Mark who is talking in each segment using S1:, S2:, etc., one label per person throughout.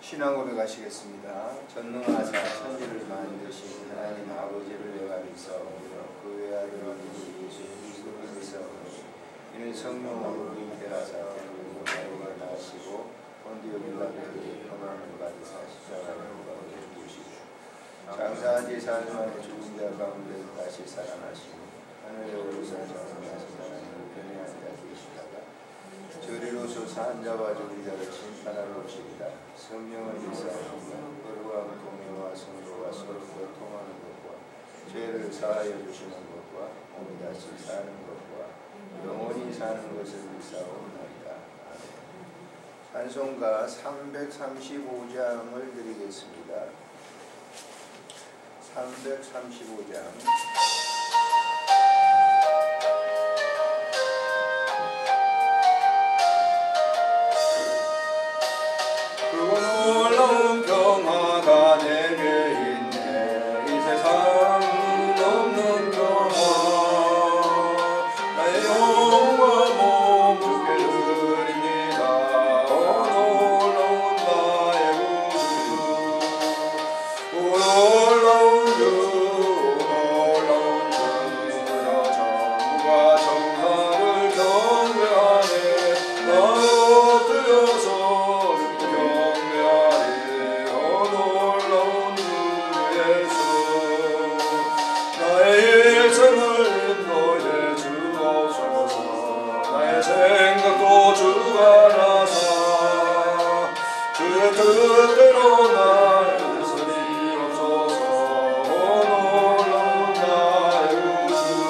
S1: 신앙 고백하시겠습니다. 전능하사 천지를 만드신 하나님 아버지를 내가 믿사오며 그 외아들 예수 그리스도를 믿사오며 이는 성령으로 잉태하사天国 나에게 나시고 본디오 빌라도에게 고난을 받으사 십자가에 못 박혀 죽으시고 장사한 지 4일 만에 죽은 자 가운데 다시 살아나시고 하늘에 오르사 장사하신 하나님을 편히 앉아 계시다가 저리로서 산 자와 죽은 자를 심판하러 오시리라. 성령을 믿사오며 거룩한 공의와 성도가 서로 교통하는 것과 죄를 사하여 주시는 것과 몸이 다시 사는 것과 영원히 사는 것을 믿사오나이다. 찬송가 335장을 드리겠습니다. 335장
S2: 놀라운 평화가 내게 있네. 이 세상 없는 평화 나의 영과 몸 주께 드립니다. 놀라운 나의 구주 놀라운 주 놀라운 주 전부가 정사를 경배하네. 나 엎드려서 생각도 주가 나사 주의 뜻대로 날 쓰리옵소서. 놀라운 나의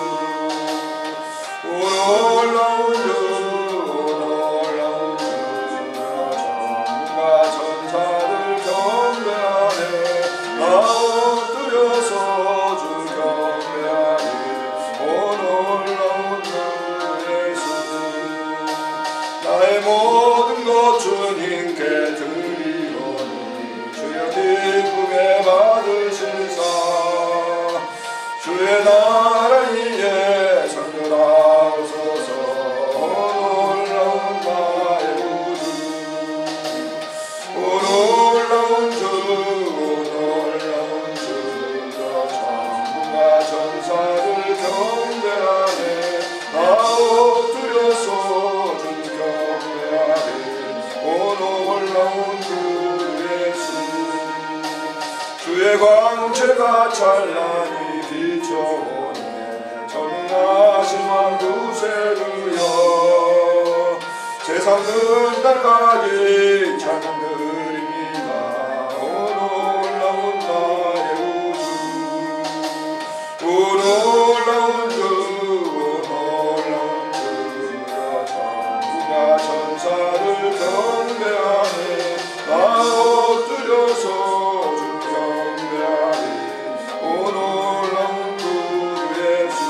S2: 구주 놀라운 주 놀라운 주 전부가 전사를 경배하네. 나 엎드려서 주 경배하네. 놀라운 나의 모든 것 주님께 드리오니 주여 기쁘게 받으실사. 주의 나라 위에 선전하옵소서. 놀라운 나의 구주 놀라운 주 놀라운 주 전부가 전사를 경배하네. 나 엎드려서 놀라운 주 예수 주의 광채가 찬란히 비춰오네. 전능하신 왕구세주여 세상 끝날까지 찬양 드립니다. 놀라운 나의 우주 놀라운 주 놀라운 주 전부가 전사를 경배하네. 나 엎드려서 주 경배하네. 오 놀라운 주 예수.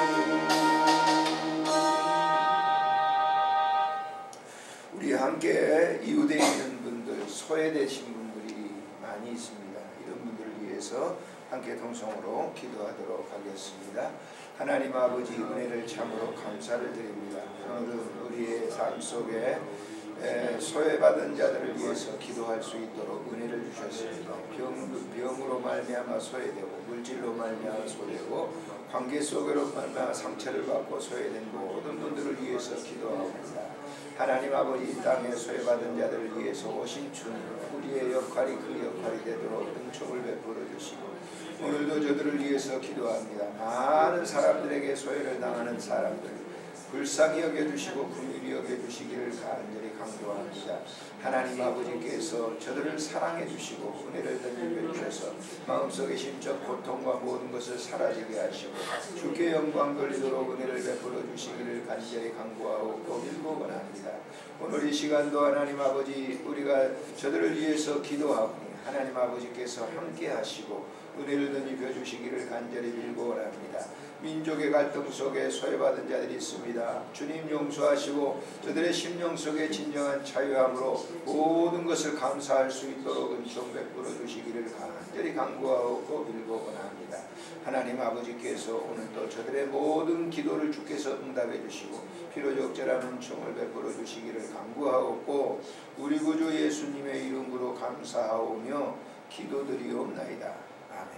S1: 우리 함께 이웃에 있는 분들, 소외되신 분들이 많이 있습니다. 이런 분들을 위해서 함께 동성으로 기도하도록 하겠습니다. 하나님 아버지 은혜를 참으로 감사를 드립니다. 오늘은 우리의 삶 속에 소외받은 자들을 위해서 기도할 수 있도록 은혜를 주셨습니다. 병으로 말미암아 소외되고 물질로 말미암아 소외되고 관계 속으로 말미암아 상처를 받고 소외된 모든 분들을 위해서 기도합니다. 하나님 아버지 이 땅에 소외받은 자들을 위해서 오신 주님, 우리의 역할이 그 역할이 되도록 은총을 베풀어 주시고 오늘도 저들을 위해서 기도합니다. 많은 사람들에게 소외를 당하는 사람들 불쌍히 여겨주시고 긍휼히 여겨주시기를 간절히 강조합니다. 하나님 아버지께서 저들을 사랑해 주시고 은혜를 던져 주셔서 마음속에 심적 고통과 모든 것을 사라지게 하시고 주께 영광 돌리도록 은혜를 베풀어 주시기를 간절히 강구하고 거밀고 원합니다. 오늘 이 시간도 하나님 아버지 우리가 저들을 위해서 기도하고 하나님 아버지께서 함께 하시고 은혜를 던져 주시기를 간절히 빌고 원합니다. 민족의 갈등 속에 소외받은 자들이 있습니다. 주님 용서하시고 저들의 심령 속에 진정한 자유함으로 모든 것을 감사할 수 있도록 은총 베풀어 주시기를 간절히 간구하고 빌고 원합니다. 하나님 아버지께서 오늘도 저들의 모든 기도를 주께서 응답해 주시고 피로 적절한 은총을 베풀어 주시기를 간구하옵고 우리 구주 예수님의 이름으로 감사하오며 기도드리옵나이다. 아멘.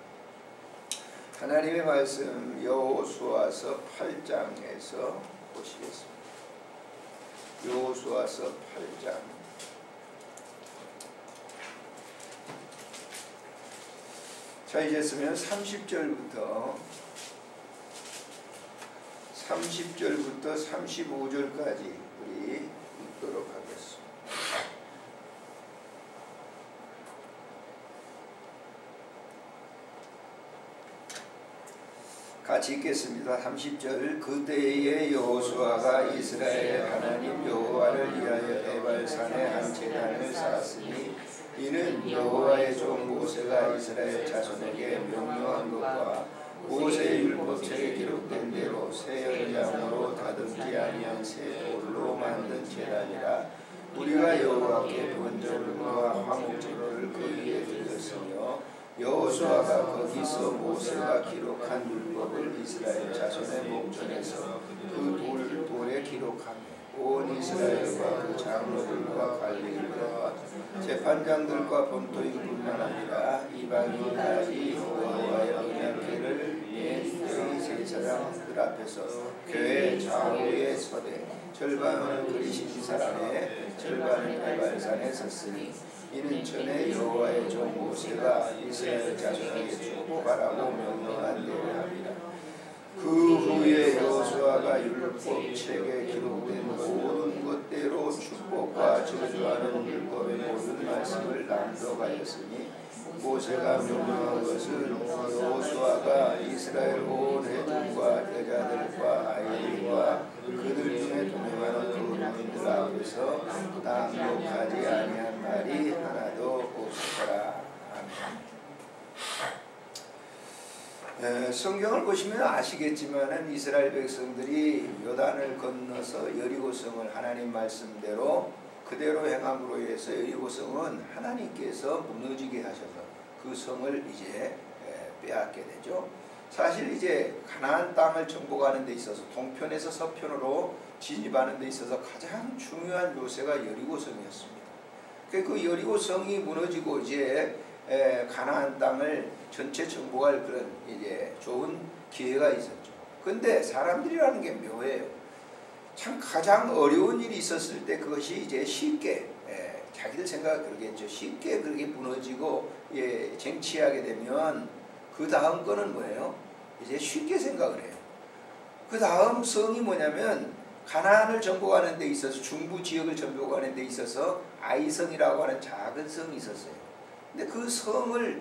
S1: 하나님의 말씀 여호수아서 8장에서 보시겠습니다. 여호수아서 8장 자, 이제 쓰면 30절부터 35절까지 우리 읽도록 하겠습니다. 같이 읽겠습니다. 30절. 그때에 여호수아가 이스라엘 하나님 여호와를 위하여 에발산에 한 제단을 쌓았으니 이는 여호와의 종 모세가 이스라엘 자손에게 명령한 것과 모세의 율법책에 기록된 대로 새 연장으로 다듬지 아니한 새 돌로 만든 제단이라. 우리가 여호와께 번제물과 화목제물을 그 위에 드렸으며 여호수아가 거기서 모세가 기록한 율법을 이스라엘 자손의 목전에서 그 돌에 기록하며 온 이스라엘과 그 장로들과 관리들과 재판장들과 본토인뿐만 아니라 이방인까지 여호와의 언약궤를 낸 제사장들 앞에서 교회 좌우에 서되 절반은 그리신 사람의 절반은 에발산에 섰으니 이는 전에 여호와의 종 모세가 이스라엘 자손에게 축복하라고 명령한 대로 합니다. 그 후에 여호수아가 율법책에 기록된 모든 것대로 축복과 저주하는 율법의 모든 말씀을 낭독하였으니 모세가 명령한 것은 여호수아가 이스라엘 온 회중과 여자들과 아이들과 그들 중에 동행하는 그 노인들 앞에서 낭독하지 아니한 말이 하나도 없었더라. 아멘. 성경을 보시면 아시겠지만은 이스라엘 백성들이 요단을 건너서 여리고성을 하나님 말씀대로 그대로 행함으로 인해서 여리고성은 하나님께서 무너지게 하셔서 그 성을 이제 빼앗게 되죠. 사실 이제 가나안 땅을 정복하는 데 있어서 동편에서 서편으로 진입하는 데 있어서 가장 중요한 요새가 여리고성이었습니다. 그 여리고성이 무너지고 이제 가나안 땅을 전체 정복할 그런 이제 좋은 기회가 있었죠. 근데 사람들이라는 게 묘해요. 참 가장 어려운 일이 있었을 때 그것이 이제 쉽게 자기들 생각 그러겠죠. 쉽게 그렇게 무너지고 쟁취하게 되면 그 다음 거는 뭐예요? 이제 쉽게 생각을 해요. 그 다음 성이 뭐냐면 가나안을 정복하는 데 있어서 중부 지역을 정복하는 데 있어서 아이성이라고 하는 작은 성이 있었어요. 근데 그 성을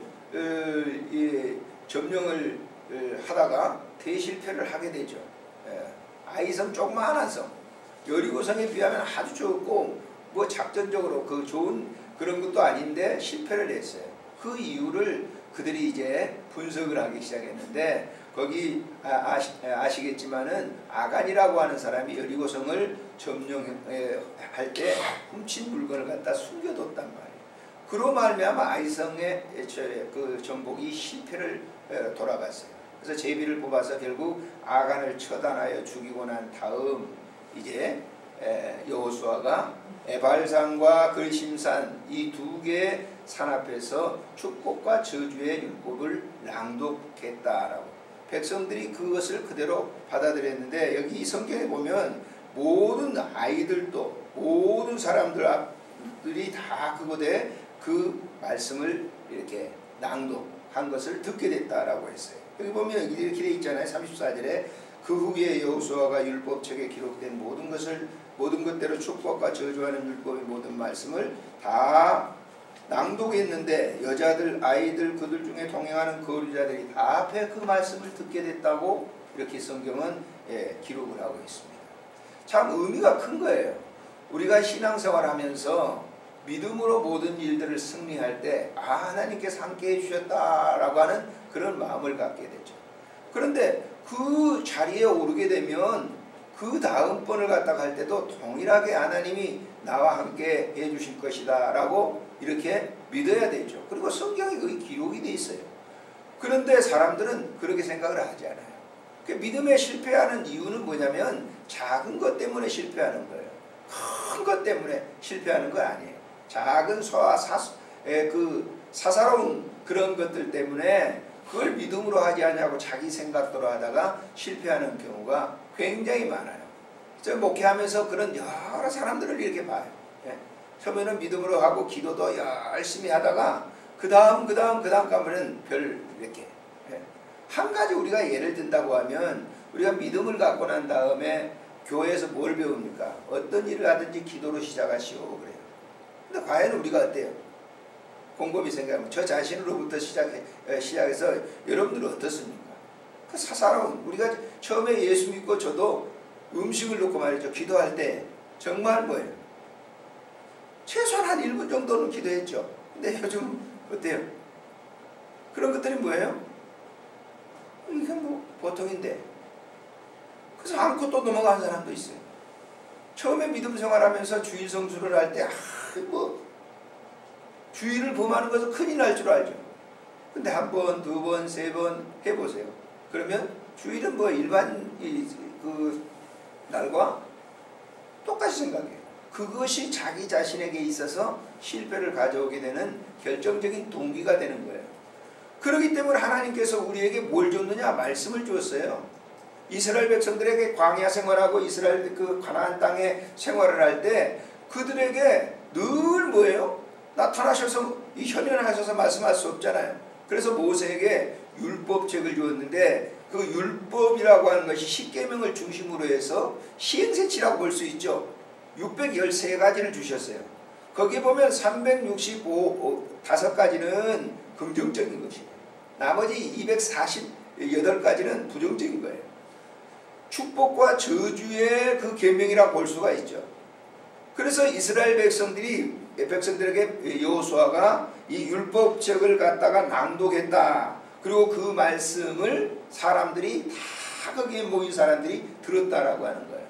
S1: 점령을 하다가 대실패를 하게 되죠. 아이성 조그마한 성, 여리고성에 비하면 아주 적고 뭐 작전적으로 그 좋은 그런 것도 아닌데 실패를 했어요. 그 이유를 그들이 이제 분석을 하기 시작했는데 거기 아시겠지만은 아간이라고 하는 사람이 여리고성을 점령할 때 훔친 물건을 갖다 숨겨뒀단 말이에요. 그로 말미암아 아이성의 그 정복이 실패를 돌아갔어요. 그래서 제비를 뽑아서 결국 아간을 처단하여 죽이고 난 다음 이제 여호수아가 에발산과 글심산 이 두 개의 산 앞에서 축복과 저주의 율법을 낭독했다라고 백성들이 그것을 그대로 받아들였는데 여기 이 성경에 보면 모든 아이들도 모든 사람들이 다 그곳에 그 말씀을 이렇게 낭독한 것을 듣게 됐다라고 했어요. 여기 보면 이렇게 돼 있잖아요. 34절에 그 후에 여호수아가 율법책에 기록된 모든 것대로 축복과 저주하는 율법의 모든 말씀을 다 낭독했는데 여자들 아이들 그들 중에 동행하는 거류자들이 다 앞에 그 말씀을 듣게 됐다고 이렇게 성경은 기록을 하고 있습니다. 참 의미가 큰 거예요. 우리가 신앙생활하면서 믿음으로 모든 일들을 승리할 때 하나님께서 함께 해주셨다라고 하는 그런 마음을 갖게 되죠. 그런데 그 자리에 오르게 되면 그 다음번을 갖다가 할 때도 동일하게 하나님이 나와 함께 해주실 것이다 라고 이렇게 믿어야 되죠. 그리고 성경에 그게 기록이 돼 있어요. 그런데 사람들은 그렇게 생각을 하지 않아요. 그 믿음에 실패하는 이유는 뭐냐면 작은 것 때문에 실패하는 거예요. 큰 것 때문에 실패하는 거 아니에요. 작은 소와 사사로운 그런 것들 때문에 그걸 믿음으로 하지 않냐고 자기 생각대로 하다가 실패하는 경우가 굉장히 많아요. 저 목회하면서 그런 여러 사람들을 이렇게 봐요. 예. 처음에는 믿음으로 하고 기도도 열심히 하다가 그 다음 가면은 별 이렇게. 예. 한 가지 우리가 예를 든다고 하면 우리가 믿음을 갖고 난 다음에 교회에서 뭘 배웁니까? 어떤 일을 하든지 기도로 시작하시오 그래요. 근데 과연 우리가 어때요? 곰곰이 생각하면 저 자신으로부터 시작해서 여러분들은 어떻습니까? 그 사사로운 우리가 처음에 예수 믿고 저도 음식을 놓고 말이죠. 기도할 때 정말 뭐예요? 최소한 한 1분 정도는 기도했죠. 근데 요즘 어때요? 그런 것들이 뭐예요? 이게 뭐 보통인데 그래서 안고 또 넘어가는 사람도 있어요. 처음에 믿음 생활하면서 주일 성수를 할 때 주일을 범하는 것은 큰일 날 줄 알죠. 근데 한 번, 두 번, 세 번 해보세요. 그러면 주일은 뭐 일반 그 날과 똑같이 생각해요. 그것이 자기 자신에게 있어서 실패를 가져오게 되는 결정적인 동기가 되는 거예요. 그렇기 때문에 하나님께서 우리에게 뭘 줬느냐? 말씀을 주었어요. 이스라엘 백성들에게 광야 생활하고 이스라엘 그 가나안 땅에 생활을 할 때 그들에게 늘 뭐예요? 나타나셔서 이 현현하셔서 말씀할 수 없잖아요. 그래서 모세에게 율법책을 주었는데 그 율법이라고 하는 것이 십계명을 중심으로 해서 시행세치라고 볼 수 있죠. 613가지를 주셨어요. 거기에 보면 365가지는 긍정적인 것이에요. 나머지 248가지는 부정적인 거예요. 축복과 저주의 그 계명이라고 볼 수가 있죠. 그래서 이스라엘 백성들에게 여호수아가 이 율법책을 갖다가 낭독했다. 그리고 그 말씀을 사람들이 다 거기에 모인 사람들이 들었다라고 하는 거예요.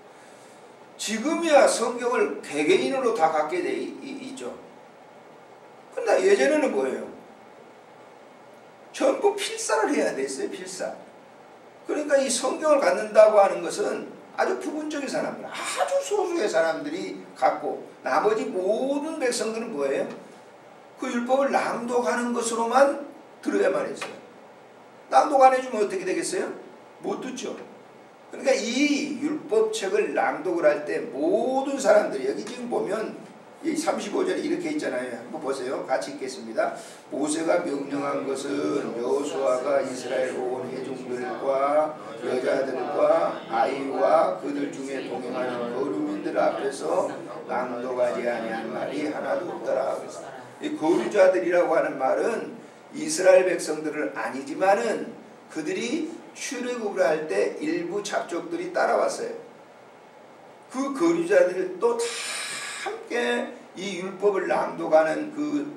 S1: 지금이야 성경을 개개인으로 다 갖게 돼 있죠. 근데 예전에는 뭐예요? 전부 필사를 해야 됐어요. 필사. 그러니까 이 성경을 갖는다고 하는 것은 아주 부분적인 사람들, 아주 소수의 사람들이 갖고 나머지 모든 백성들은 뭐예요? 그 율법을 낭독하는 것으로만 들어야만 했어요. 낭독 안 해주면 어떻게 되겠어요? 못 듣죠. 그러니까 이 율법책을 낭독을 할 때 모든 사람들이 여기 지금 보면 이 35절에 이렇게 있잖아요. 한번 보세요. 같이 읽겠습니다. 모세가 명령한 것은 여호수아가 이스라엘 온 회중들과 여자들과 아이와 그들 중에 동행하는 거류민들 앞에서 낭독하지 아니한 말이 하나도 없더라. 이 거류자들이라고 하는 말은 이스라엘 백성들은 아니지만은 그들이 출애굽을 할 때 일부 잡족들이 따라왔어요. 그 거류자들도 다 함께 이 율법을 낭독하는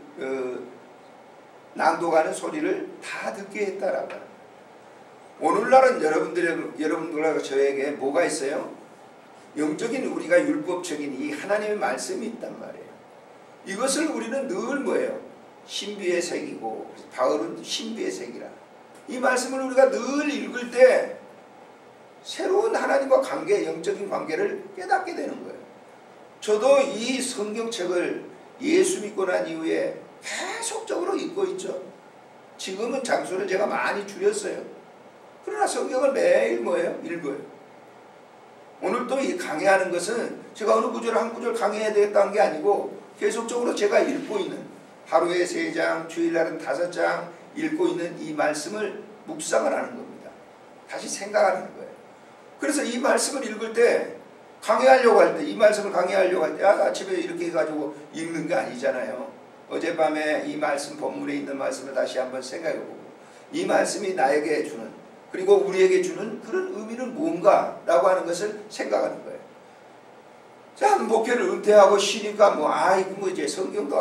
S1: 낭독하는 소리를 다 듣게 했다라고. 오늘날은 여러분들과 저에게 뭐가 있어요? 영적인 우리가 율법적인 이 하나님의 말씀이 있단 말이에요. 이것을 우리는 늘 뭐예요? 신비에 새기고, 바울은 신비에 새기라. 이 말씀을 우리가 늘 읽을 때 새로운 하나님과 영적인 관계를 깨닫게 되는 거예요. 저도 이 성경책을 예수 믿고 난 이후에 계속적으로 읽고 있죠. 지금은 장소를 제가 많이 줄였어요. 그러나 성경을 매일 뭐예요? 읽어요. 오늘 또 이 강의하는 것은 제가 어느 구절 한 구절 강의해야 되겠다는 게 아니고 계속적으로 제가 읽고 있는 하루에 3장, 주일날은 5장 읽고 있는 이 말씀을 묵상을 하는 겁니다. 다시 생각하는 거예요. 그래서 이 말씀을 읽을 때 강의하려고 할 때, 이 말씀을 강의하려고 할 때 아침에 이렇게 해가지고 읽는 게 아니잖아요. 어젯밤에 이 말씀, 본문에 있는 말씀을 다시 한번 생각해보고 이 말씀이 나에게 주는, 그리고 우리에게 주는 그런 의미는 뭔가라고 하는 것을 생각하는 거예요. 자, 목회를 은퇴하고 쉬니까 이제 성경도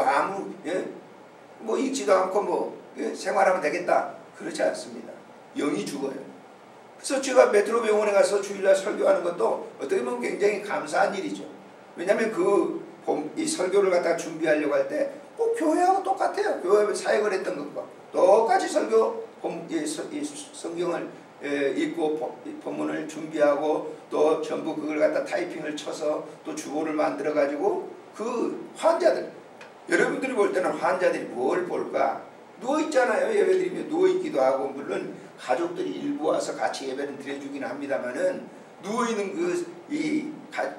S1: 읽지도 않고 생활하면 되겠다. 그렇지 않습니다. 영이 죽어요. 그래서 제가 메트로 병원에 가서 주일날 설교하는 것도 어떻게 보면 굉장히 감사한 일이죠. 왜냐하면 이 설교를 갖다가 준비하려고 할 때 꼭 교회하고 똑같아요. 교회 사역을 했던 것과 똑같이 성경을 읽고 본문을 준비하고 또 전부 그걸 갖다 타이핑을 쳐서 또 주보를 만들어 가지고 그 환자들, 여러분들이 볼 때는 환자들이 뭘 볼까? 누워있잖아요. 예배드리며 누워있기도 하고, 물론 가족들이 일부 와서 같이 예배를 드려주긴 합니다만은 누워있는 이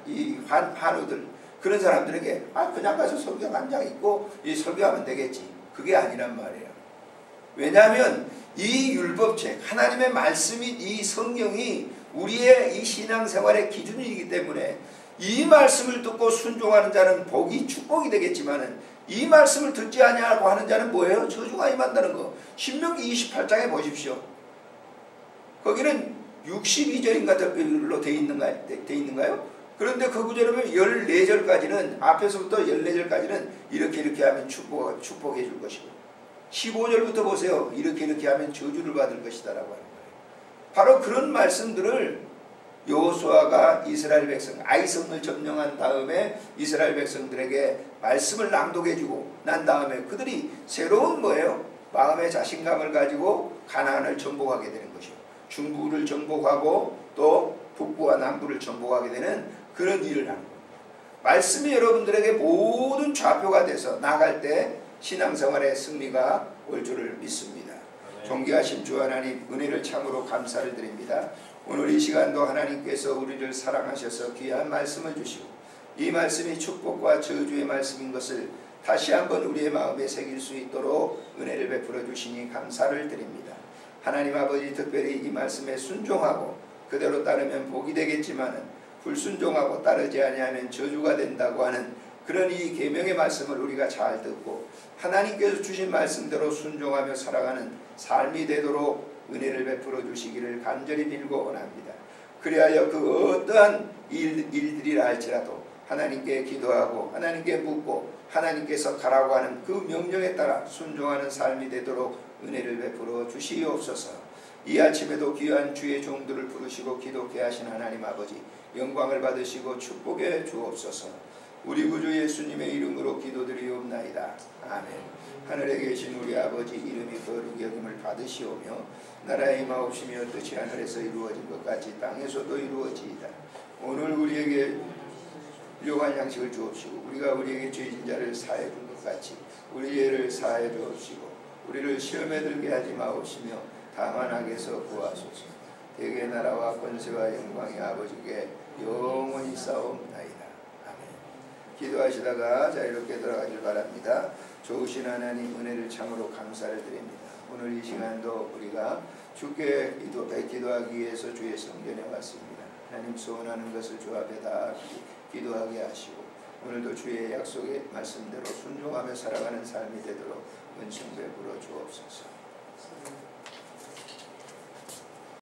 S1: 환우들, 그런 사람들에게 그냥 가서 설교 한 장 읽고 설교하면 되겠지. 그게 아니란 말이에요. 왜냐하면 이 율법책, 하나님의 말씀이, 이 성경이 우리의 이 신앙생활의 기준이기 때문에 이 말씀을 듣고 순종하는 자는 복이 축복이 되겠지만은 이 말씀을 듣지 아니하고 하는 자는 뭐예요? 저주가 임한다는 거. 신명기 28장에 보십시오. 거기는 62절인가로 되어 있는가요? 그런데 그 구절에 보면 14절까지는, 앞에서부터 14절까지는 이렇게 하면 축복해 줄 것이고, 15절부터 보세요. 이렇게 하면 저주를 받을 것이다 라고 하는 거예요. 바로 그런 말씀들을 여호수아가 이스라엘 백성, 아이성을 점령한 다음에 이스라엘 백성들에게 말씀을 낭독해 주고 난 다음에 그들이 새로운 뭐예요? 마음의 자신감을 가지고 가나안을 정복하게 되는 것이요. 중부를 정복하고 또 북부와 남부를 정복하게 되는 그런 일을 하는 겁니다. 말씀이 여러분들에게 모든 좌표가 돼서 나갈 때 신앙생활의 승리가 올 줄을 믿습니다. 존귀하신 주 하나님, 은혜를 참으로 감사를 드립니다. 오늘 이 시간도 하나님께서 우리를 사랑하셔서 귀한 말씀을 주시고 이 말씀이 축복과 저주의 말씀인 것을 다시 한번 우리의 마음에 새길 수 있도록 은혜를 베풀어 주시니 감사를 드립니다. 하나님 아버지, 특별히 이 말씀에 순종하고 그대로 따르면 복이 되겠지만 불순종하고 따르지 아니하면 저주가 된다고 하는 그런 이 계명의 말씀을 우리가 잘 듣고 하나님께서 주신 말씀대로 순종하며 살아가는 삶이 되도록 은혜를 베풀어 주시기를 간절히 빌고 원합니다. 그리하여 그 어떠한 일들이라 할지라도 하나님께 기도하고 하나님께 묻고 하나님께서 가라고 하는 그 명령에 따라 순종하는 삶이 되도록 은혜를 베풀어 주시옵소서. 이 아침에도 귀한 주의 종들을 부르시고 기독케 하신 하나님 아버지, 영광을 받으시고 축복해 주옵소서. 우리 구주 예수님의 이름으로 기도드리옵나이다. 아멘. 하늘에 계신 우리 아버지, 이름이 거룩히 여김을 받으시오며 나라의 임하옵시며 뜻이 하늘에서 이루어진 것 같이 땅에서도 이루어지이다. 오늘 우리에게 일용할 양식을 주옵시고 우리가 우리에게 죄진 자를 사해 준 것 같이 우리 죄를 사해 주옵시고 우리를 시험에 들게 하지 마옵시며 다만 악에서 구하소서. 대개 나라와 권세와 영광이 아버지께 영원히 싸움나이다. 아멘. 기도하시다가 자유롭게 들어가길 바랍니다. 좋으신 하나님, 은혜를 참으로 감사를 드립니다. 오늘 이 시간도 우리가 주께 기도하기 위해서 주의 성전에 왔습니다. 하나님 소원하는 것을 주 앞에 다 기도하게 하시고 오늘도 주의 약속의 말씀대로 순종하며 살아가는 삶이 되도록 은총 베풀어 주옵소서.